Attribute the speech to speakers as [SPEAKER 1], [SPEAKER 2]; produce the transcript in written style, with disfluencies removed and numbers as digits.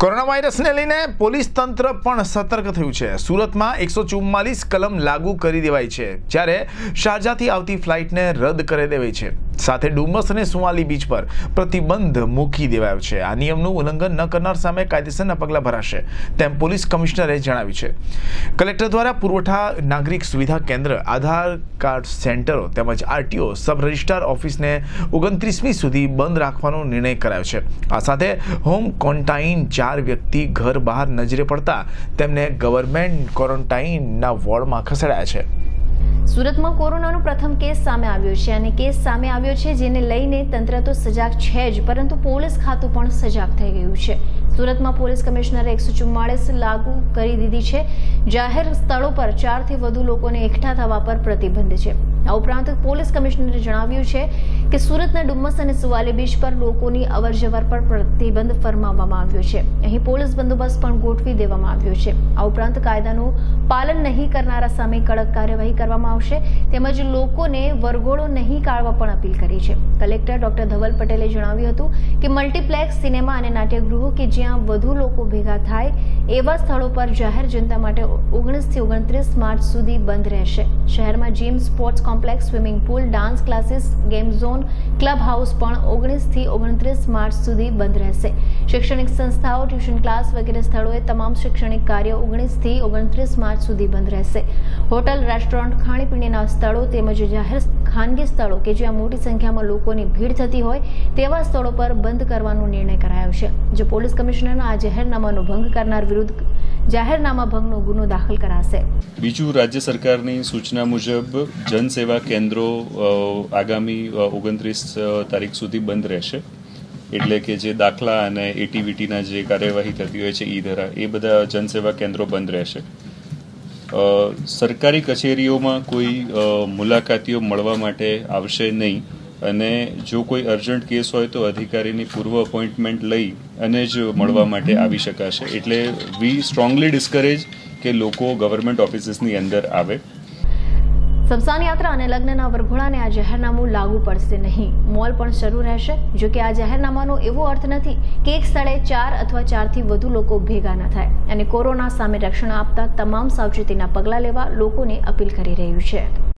[SPEAKER 1] Corona વાયરસને લઈને police તંત્ર પણ સતર્ક થયું છે। સુરતમાં 144 કલમ લાગુ કરી દેવાઈ છે, જ્યારે શારજાથી આવતી ફ્લાઇટને રદ કરી દેવાઈ છે। સાથે ડુમસ અને સુવાલી બીચ પર પ્રતિબંધ મૂકી દેવાયો છે। આ નિયમનું ઉલ્લંઘન ન કરનાર સામે કાયદેસરના પગલાં ભરાશે, તેમ પોલીસ કમિશનરે જણાવ્યું છે। કલેક્ટર દ્વારા પુરવઠા નાગરિક સુવિધા કેન્દ્ર, આધાર કાર્ડ સેન્ટરો તેમજ આરટીઓ સબ રજિસ્ટ્રાર ઓફિસને 29મી સુધી બંધ રાખવાનો નિર્ણય કરાયો છે। આ સાથે હોમ ક્વોરન્ટાઇન 4 વ્યક્તિ ઘર બહાર નજરે પડતા તેમને ગવર્મેન્ટ ક્વોરન્ટાઇનના વોર્ડમાં ખસેડાયા છે।
[SPEAKER 2] સુરતમાં કોરોનાનો પ્રથમ કેસ સામે આવ્યો છે અને કેસ સામે આવ્યો છે જેને લઈને તંત્ર તો સજાગ છે જ, પરંતુ પોલીસ ખાતું પણ સજાગ થઈ ગયું છે। સુરતમાં પોલીસ કમિશનરે 144 લાગુ કરી દીધી છે। જાહેર સ્થળો પર 4 થી વધુ લોકોને એકઠા થવા પર પ્રતિબંધ છે। આ ઉપરાંત પોલીસ કમિશનરે જણાવ્યું છે કે સુરતના ડુમસ અને સુવાલી બીચ પર લોકોની અવરજવર પર પ્રતિબંધ ફરમાવવામાં આવ્યો છે। અહીં પોલીસ બંદોબસ્ત પણ ગોઠવી દેવામાં આવ્યો છે। આ ઉપરાંત કાયદાનું પાલન નહીં કરનારા સામે કડક કાર્યવાહી કરવામાં આવશે, તેમજ લોકોને વરઘોડો નહીં કાઢવા પણ અપીલ કરી છે। કલેક્ટર ડોક્ટર ધવલ પટેલે જણાવ્યું હતું કે મલ્ટીપ્લેક્સ, સિનેમા અને નાટ્યગૃહો કે જ્યાં વધુ લોકો ભેગા થાય એવા સ્થળો પર જાહેર જનતા માટે 19 થી 29 માર્ચ સુધી બંધ રહેશે। શહેરમાં gym, sports complex, swimming pool, dance classes, game zone, club house પણ 19 થી 29 માર્ચ સુધી બંધ રહેશે। શૈક્ષણિક સંસ્થાઓ, ટ્યુશન ક્લાસ વગેરે સ્થળોએ તમામ શૈક્ષણિક કાર્ય 19 થી 29 માર્ચ સુધી બંધ રહેશે। હોટલ, રેસ્ટોરન્ટ, ખાણીપીણીના સ્થળો તેમજ જાહેર ખાનગી સ્થળો કે જ્યાં મોટી સંખ્યામાં લોકોની ભીડ થતી હોય તેવા સ્થળો પર બંધ કરવાનો નિર્ણય કરાયો છે। જો પોલીસ કમિશનરના આ જાહેરનામાનો ભંગ કરનાર વિરુદ્ધ જાહેરનામા ભંગનો ગુનો દાખલ કરાશે।
[SPEAKER 3] બીજું, રાજ્ય સરકારની સૂચના મુજબ જનસેવા કેન્દ્રો આગામી 29 તારીખ સુધી બંધ રહેશે। એટલે કે જે દાખલા અને એટીવીટીના જે કાર્યવાહી થતી હોય છે ઈ-ધરા, એ બધા જનસેવા કેન્દ્રો બંધ રહેશે। સરકારી કચેરીઓમાં કોઈ મુલાકાતીઓ મળવા માટે આવશે નહીં, અને જો કોઈ અર્જન્ટ કેસ હોય તો અધિકારીની પૂર્વ અપોઇન્ટમેન્ટ લઈ અને જ મળવા માટે આવી શકાશે। એટલે વી સ્ટ્રોંગલી ડિસ્કરેજ કે લોકો ગવર્મેન્ટ ઓફિસીસની અંદર આવે।
[SPEAKER 2] શમશાન યાત્રા અને લગ્નના વરઘોડાને આ જાહેરનામું લાગુ પડશે નહીં। મોલ પણ શરૂ રહેશે। જો કે આ જાહેરનામાનો એવો અર્થ નથી કે એક સ્થળે 4 અથવા 4 થી વધુ લોકો ભેગા ન થાય, અને કોરોના સામે રક્ષણ આપતા તમામ સાવચેતીના પગલાં લેવા લોકોને અપીલ કરી રહ્યું છે।